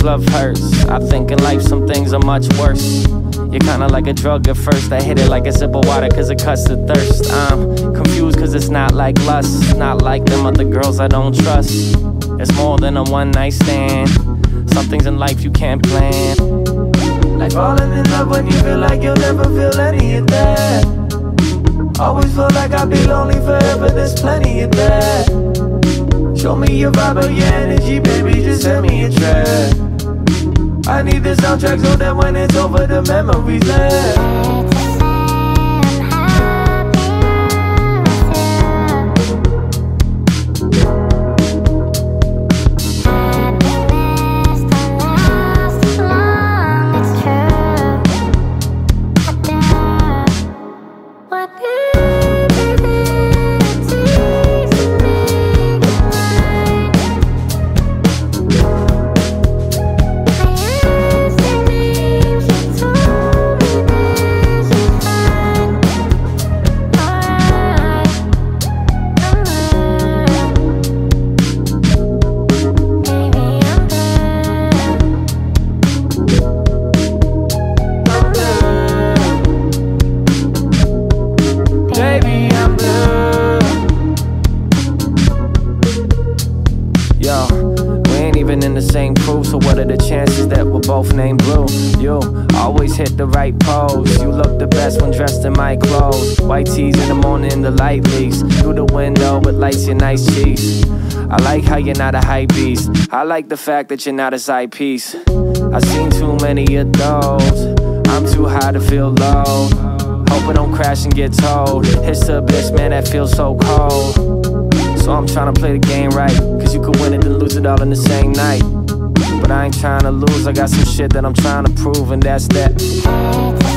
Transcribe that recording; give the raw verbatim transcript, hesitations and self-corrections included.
love hurts. I think in life some things are much worse. You're kinda like a drug at first. I hit it like a sip of water cause it cuts the thirst. I'm confused cause it's not like lust, not like them other girls I don't trust. It's more than a one night stand. Some things in life you can't plan. Like falling in love when you feel like you'll never feel any of that. Always feel like I'll be lonely forever, there's plenty of that. Show me your vibe or your energy, baby, just send me a track. I need the soundtrack so that when it's over the memories last. Baby, I'm blue. Yo, we ain't even in the same crew, so what are the chances that we're both named Blue? You always hit the right pose. You look the best when dressed in my clothes. White tees in the morning, the light leaks through the window, it lights your nice cheeks. I like how you're not a hype beast. I like the fact that you're not a side piece. I've seen too many of those. I'm too high to feel low. Hope I don't crash and get told. It's the bitch, man, that feels so cold. So I'm tryna play the game right, cause you could win it and lose it all in the same night. But I ain't tryna lose, I got some shit that I'm tryna prove, and that's that